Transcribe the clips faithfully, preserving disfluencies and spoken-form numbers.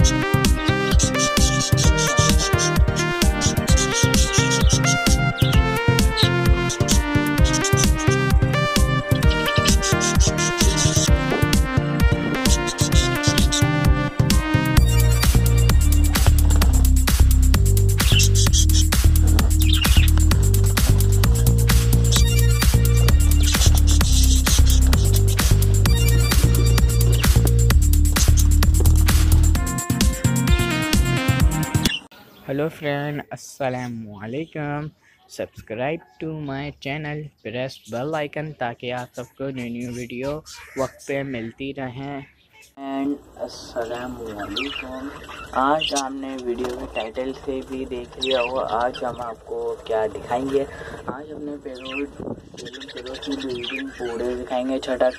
Hello friend, अस्सलामु अलैकुम। Subscribe to my channel, press bell icon ताकि आप सबको न्यू न्यू वीडियो वक्त पे मिलती रहें। एंड अस्सलामु अलैकुम। आज हमने वीडियो के टाइटल से भी देख लिया होगा, आज हम आपको क्या दिखाएंगे। आज हमने पैरोट पैरोट की ब्रीडिंग पूरे दिखाएंगे, छठा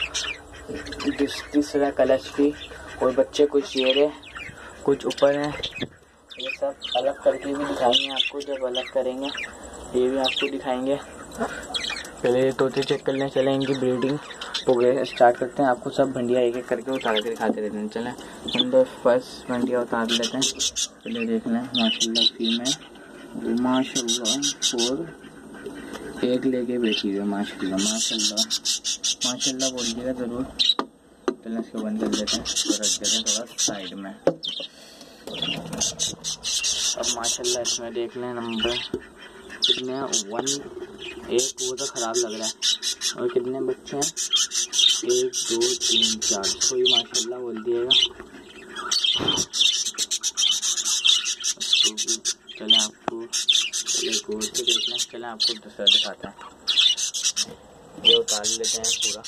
तीसरा कलश भी। और बच्चे कुछ ये रहे, कुछ ऊपर हैं, ये सब अलग करके भी दिखाएंगे आपको। जब अलग करेंगे ये भी आपको दिखाएंगे। पहले तोते चेक करने चले, इनकी ब्रीडिंग प्रोग्रेस स्टार्ट करते हैं। आपको सब भंडिया एक एक करके उतार के दिखाते रहते हैं। चलें हम फर्स्ट भंडिया उतार लेते हैं। पहले देख लें, माशाल्लाह फीमेल, माशाल्लाह। और एक लेके बैठी है, माशाल्लाह माशाल्लाह माशाल्लाह बोलिएगा ज़रूर। चलें इसको बंद कर देते हैं, तो रख देते हैं थोड़ा साइड में। अब माशाल्लाह इसमें देख लें नंबर कितने हैं, वन एक वो तो ख़राब लग रहा है। और कितने बच्चे हैं, एक दो तीन चार, तो ये माशाल्लाह बोल दिएगा। चलें आपको पहले गौर से देख लें। चलें आपको दूसरा दिखाते हैं, ये उतार लेते हैं पूरा।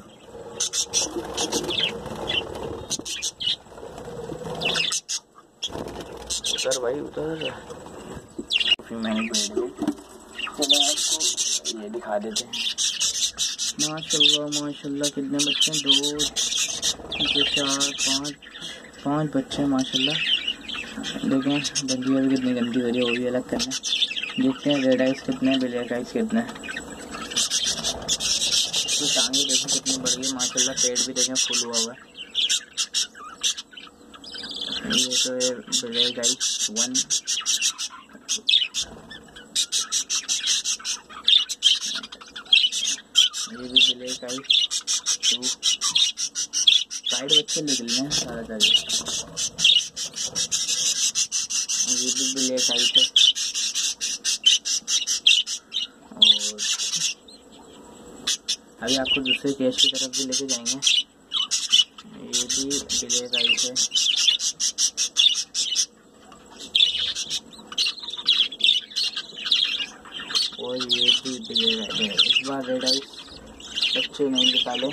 उतर भाई उतर। फिर मैंने भेज दूँ। चलो आपको ये दिखा देते हैं। माशाल्लाह माशाल्लाह कितने बच्चे हैं, दो चार पाँच पाँच बच्चे माशाल्लाह। देखें बंदी अभी कितनी गंदी हो रही है, वो भी अलग करना। देखते हैं रेड आइस कितने, ब्लैक आइस कितने। तो टांगे देखें कितनी बड़ी है माशाल्लाह, पेट भी देखें फुल हुआ हुआ है। ये तो है ब्लैक आइस वन, ये भी ब्लैक आइस टू। साइड बच्चे निकल रहे हैं सारा सारे। ये भी ब्लैक आइस है। और अभी आपको दूसरे केस की तरफ भी लेके जाएंगे। ये भी ब्लैक आइस है। और ये भी ब्लैक है। इस बार रेड आइस बच्चे नहीं निकाले।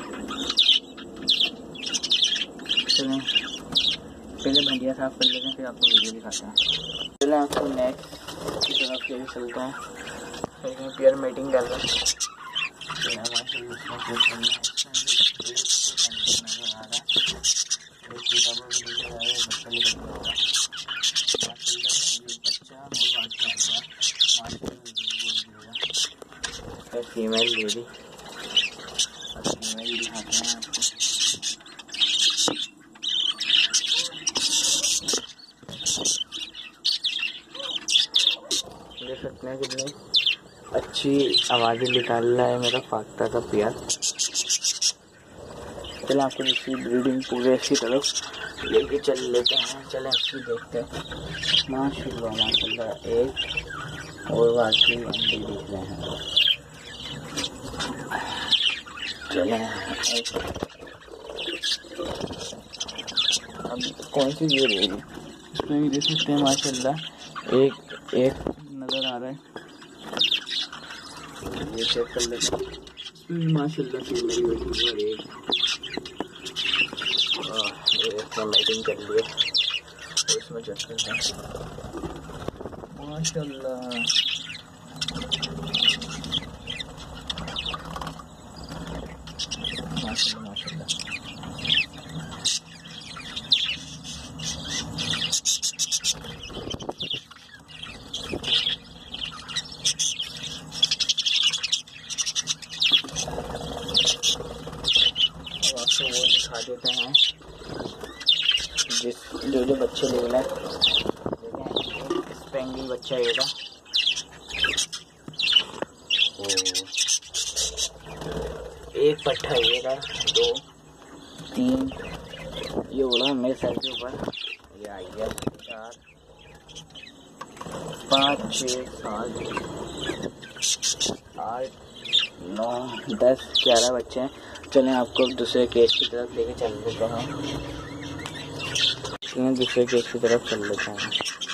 चलें पहले भंडिया साफ कर लेते हैं, फिर आपको वीडियो दिखाते हैं। चलें आपको नेक्स्ट की तरफ ले चलते हैं। फिर पेयर मीटिंग कर रहे हैं। फीमेल लेडी, फीमेल दिखाते हैं आपको। देख सकते हैं कितनी अच्छी आवाज़ें निकाल रहा है मेरा फाख्ता का प्यार। चलो आपको इसकी ब्रीडिंग पूरे की तरफ लेके चल लेते हैं। चलें इसकी देखते हैं। माशाल्लाह माशाल्लाह एक और बाकी अंडे दिख रहे हैं। चलें अब कौन सी ये रहेगी, इसमें भी देख सकते हैं माशाल्लाह एक एक नज़र आ रहा है। ये चेक कर लेते हैं। माशाल्लाह फीमेल बैठी है एक, इसमें मैटिंग कर लिया। इसमें चेक करते हैं माशाल्लाह। माशाल्लाह माशाल्लाह आपको वो दिखा देते हैं। जिस जो जो बच्चे ले रहे हैं स्पेंगल बच्चा ये था। एक पट्ठा ये था, दो तीन ये उड़ा मेरे सर के ऊपर, ये आ गया चार पाँच छः सात आठ नौ दस ग्यारह बच्चे हैं। चलें आपको दूसरे केस की तरफ लेके चल लेते हैं। दूसरे केस की तरफ चल लेते हैं।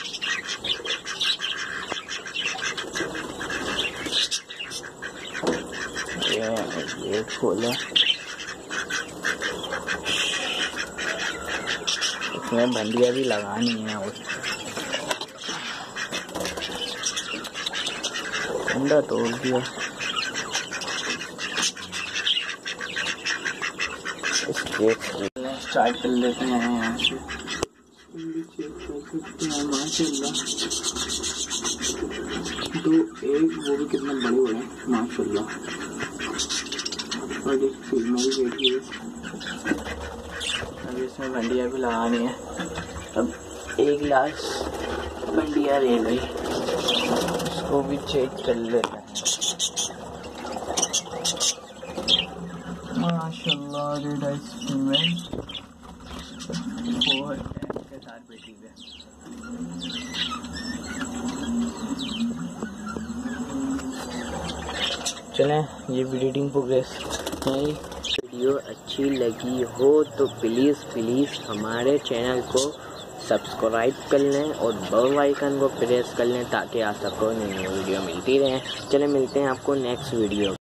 ये ये खोले, इसमें बंदिया भी लगानी है और अंडा तोड़ दिया। स्टार्ट कर लेते हैं यहाँ से। चेक कर सकते हैं माशाल्लाह, दो एक वो भी कितना बड़े बड़े हैं माशाल्लाह। और एक फीमेल बैठी है, अभी इसमें भंडिया भी लगानी है। अब एक गिलास भंडिया ले गई, इसको भी चेक कर लेते हैं। माशाल्लाह रेड आइस फीमेल फोर के साथ बैठी है। चलें ये ब्रीडिंग प्रोग्रेस है। वीडियो अच्छी लगी हो तो प्लीज़ प्लीज़ हमारे चैनल को सब्सक्राइब कर लें और बेल आइकन को प्रेस कर लें ताकि आप सबको नई नई वीडियो मिलती रहे। चलें मिलते हैं आपको नेक्स्ट वीडियो।